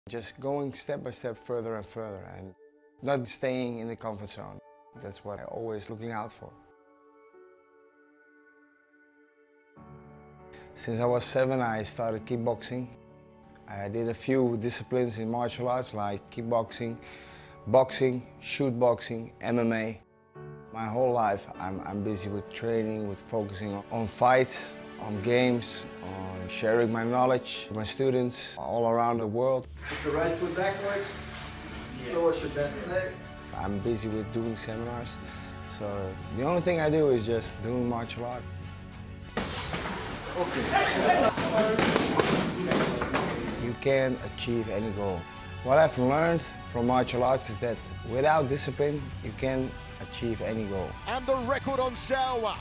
Just going step by step further and further and not staying in the comfort zone. That's what I'm always looking out for. Since I was 7, I started kickboxing. I did a few disciplines in martial arts like kickboxing, boxing, shoot boxing, MMA. My whole life I'm busy with training, with focusing on fights, on games, on sharing my knowledge with my students all around the world. Put the right foot backwards, towards your left leg. I'm busy with doing seminars, so the only thing I do is just doing martial arts. Okay. You can achieve any goal. What I've learned from martial arts is that without discipline, you can achieve any goal. And the record on Souwer,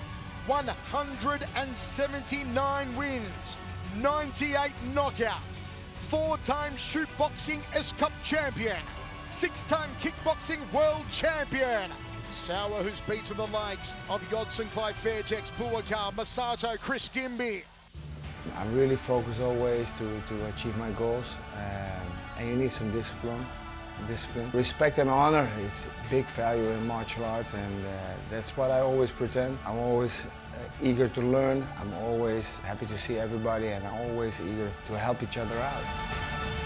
179 wins, 98 knockouts, 4-time shoot boxing S-Cup champion, 6-time kickboxing world champion. Souwer, who's beaten the likes of Yodson, Clyde Fairtex, Buakar, Masato, Chris Gimby. I'm really focused always to achieve my goals, and you need some discipline. Respect and honor is big value in martial arts, and that's what I always pretend. I'm always eager to learn. I'm always happy to see everybody, and I'm always eager to help each other out.